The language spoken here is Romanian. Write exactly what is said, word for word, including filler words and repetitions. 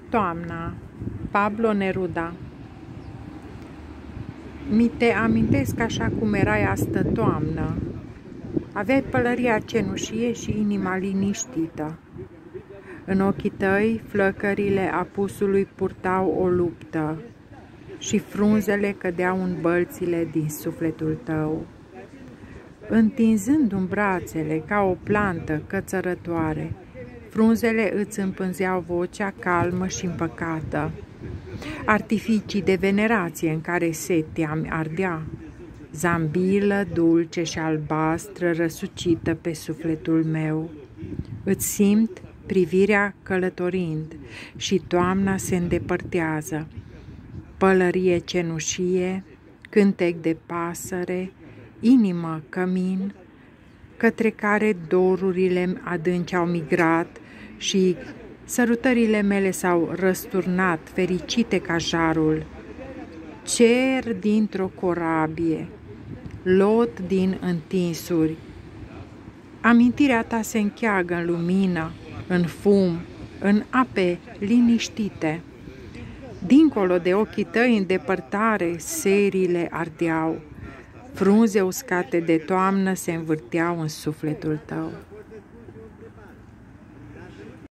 Toamna, Pablo Neruda. Mi te amintesc așa cum erai astă toamnă. Aveai pălăria cenușie și inima liniștită. În ochii tăi, flăcările apusului purtau o luptă și frunzele cădeau în bălțile din sufletul tău. Întinzându-mi brațele ca o plantă cățărătoare, frunzele îți împânzeau vocea calmă și împăcată, artificii de venerație în care setea-mi ardea, zambilă dulce și albastră răsucită pe sufletul meu. Îți simt privirea călătorind și toamna se îndepărtează, pălărie cenușie, cântec de pasăre, inimă cămin, către care dorurile adânci au migrat și sărutările mele s-au răsturnat, fericite ca jarul. Cer dintr-o corabie, lot din întinsuri. Amintirea ta se încheagă în lumină, în fum, în ape liniștite. Dincolo de ochii tăi în depărtare, serile ardeau. Frunze uscate de toamnă se învârteau în sufletul tău.